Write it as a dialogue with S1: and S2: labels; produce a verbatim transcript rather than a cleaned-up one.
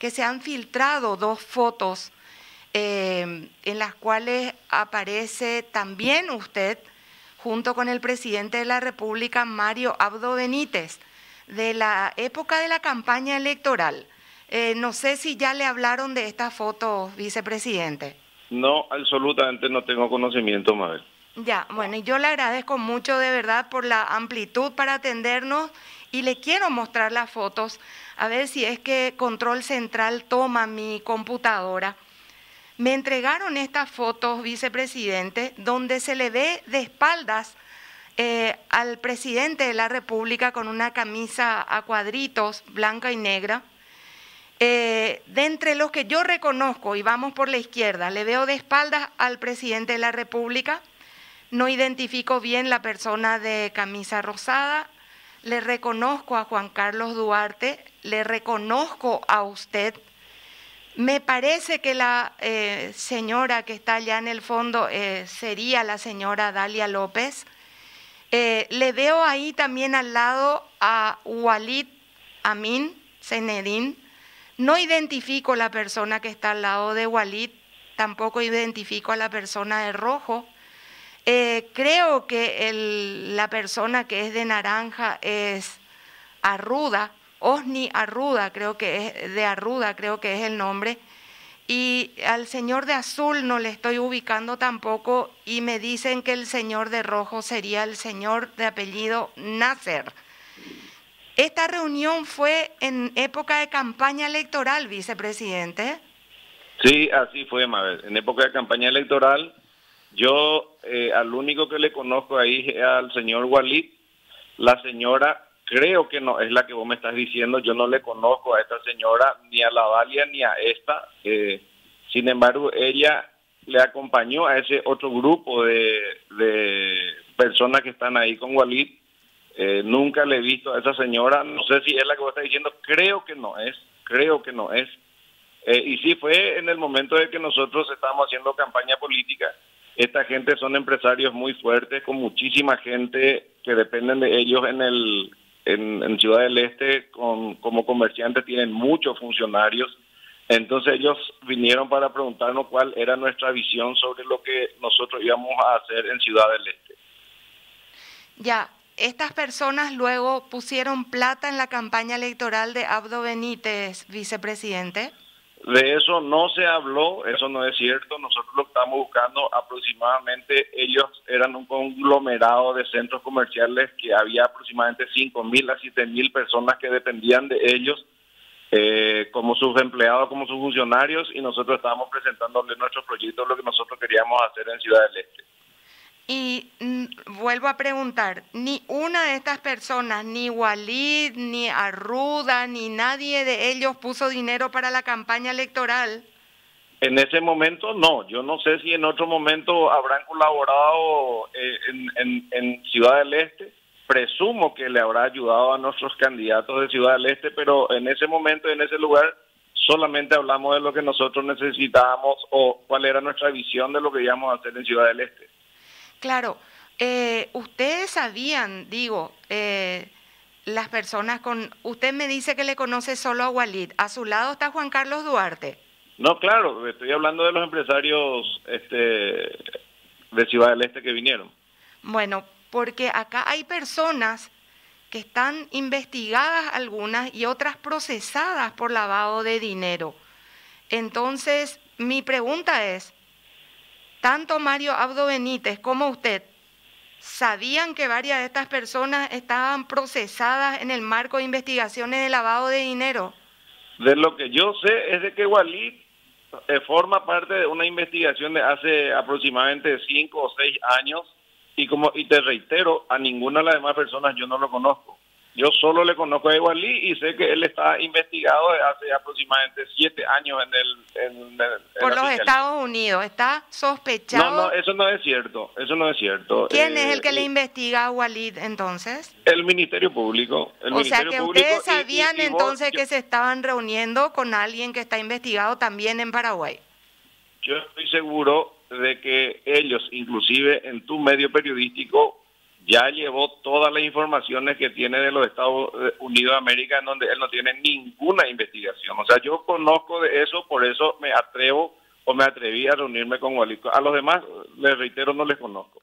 S1: que se han filtrado dos fotos eh, en las cuales aparece también usted junto con el presidente de la República, Mario Abdo Benítez, de la época de la campaña electoral. Eh, no sé si ya le hablaron de estas fotos, vicepresidente.
S2: No, absolutamente no tengo conocimiento, Mabel.
S1: Ya, bueno, y yo le agradezco mucho de verdad por la amplitud para atendernos y le quiero mostrar las fotos, a ver si es que Control Central toma mi computadora. Me entregaron estas fotos, vicepresidente, donde se le ve de espaldas eh, al presidente de la República con una camisa a cuadritos, blanca y negra. Eh, de entre los que yo reconozco, y vamos por la izquierda, le veo de espaldas al presidente de la República. No identifico bien la persona de camisa rosada, le reconozco a Juan Carlos Duarte, le reconozco a usted. Me parece que la eh, señora que está allá en el fondo eh, sería la señora Dalia López. Eh, le veo ahí también al lado a Walid Amin Zenedín. No identifico la persona que está al lado de Walid, tampoco identifico a la persona de rojo. Eh, creo que el, la persona que es de naranja es Arruda, Osni Arruda, creo que es de Arruda, creo que es el nombre. Y al señor de azul no le estoy ubicando tampoco y me dicen que el señor de rojo sería el señor de apellido Nasser. Esta reunión fue en época de campaña electoral, vicepresidente.
S2: Sí, así fue, Mabel. En época de campaña electoral, yo eh, al único que le conozco ahí es al señor Walid. La señora, creo que no es la que vos me estás diciendo, yo no le conozco a esta señora, ni a la Dalia, ni a esta. Eh, sin embargo, ella le acompañó a ese otro grupo de, de personas que están ahí con Walid. Eh, nunca le he visto a esa señora, no sé si es la que vos estás diciendo, creo que no es, creo que no es. Eh, y sí, fue en el momento de que nosotros estábamos haciendo campaña política. Esta gente son empresarios muy fuertes, con muchísima gente que dependen de ellos en el en, en Ciudad del Este, con, como comerciantes tienen muchos funcionarios. Entonces ellos vinieron para preguntarnos cuál era nuestra visión sobre lo que nosotros íbamos a hacer en Ciudad del Este.
S1: Ya, estas personas luego pusieron plata en la campaña electoral de Abdo Benítez, vicepresidente.
S2: De eso no se habló, eso no es cierto. Nosotros lo estamos buscando aproximadamente, ellos eran un conglomerado de centros comerciales que había aproximadamente cinco mil a siete mil personas que dependían de ellos, eh, como sus empleados, como sus funcionarios, y nosotros estábamos presentándole nuestro proyecto, lo que nosotros queríamos hacer en Ciudad del Este.
S1: Y mm, vuelvo a preguntar, ni una de estas personas, ni Walid, ni Arruda, ni nadie de ellos puso dinero para la campaña electoral.
S2: En ese momento no, yo no sé si en otro momento habrán colaborado eh, en, en, en Ciudad del Este, presumo que le habrá ayudado a nuestros candidatos de Ciudad del Este, pero en ese momento, en ese lugar, solamente hablamos de lo que nosotros necesitábamos o cuál era nuestra visión de lo que íbamos a hacer en Ciudad del Este.
S1: Claro, eh, ustedes sabían, digo, eh, las personas con... Usted me dice que le conoce solo a Walid, a su lado está Juan Carlos Duarte.
S2: No, claro, estoy hablando de los empresarios este, de Ciudad del Este que vinieron.
S1: Bueno, porque acá hay personas que están investigadas algunas y otras procesadas por lavado de dinero. Entonces, mi pregunta es, tanto Mario Abdo Benítez como usted, ¿sabían que varias de estas personas estaban procesadas en el marco de investigaciones de lavado de dinero?
S2: De lo que yo sé es de que Walid eh, forma parte de una investigación de hace aproximadamente cinco o seis años y como y te reitero, a ninguna de las demás personas yo no lo conozco. Yo solo le conozco a Walid y sé que él está investigado desde hace aproximadamente siete años en el... En, en,
S1: Por
S2: en
S1: los Estados Unidos, ¿está sospechado?
S2: No, no, eso no es cierto, eso no es cierto.
S1: ¿Quién
S2: eh,
S1: es el que
S2: eh,
S1: le investiga a Walid entonces?
S2: El Ministerio Público. El
S1: o
S2: Ministerio
S1: sea que
S2: Público
S1: ustedes
S2: y,
S1: sabían
S2: y, y
S1: entonces
S2: vos,
S1: que
S2: yo,
S1: se estaban reuniendo con alguien que está investigado también en Paraguay.
S2: Yo estoy seguro de que ellos, inclusive en tu medio periodístico, ya llevó todas las informaciones que tiene de los Estados Unidos de América, en donde él no tiene ninguna investigación. O sea, yo conozco de eso, por eso me atrevo o me atreví a reunirme con Walid. A los demás, les reitero, no les conozco.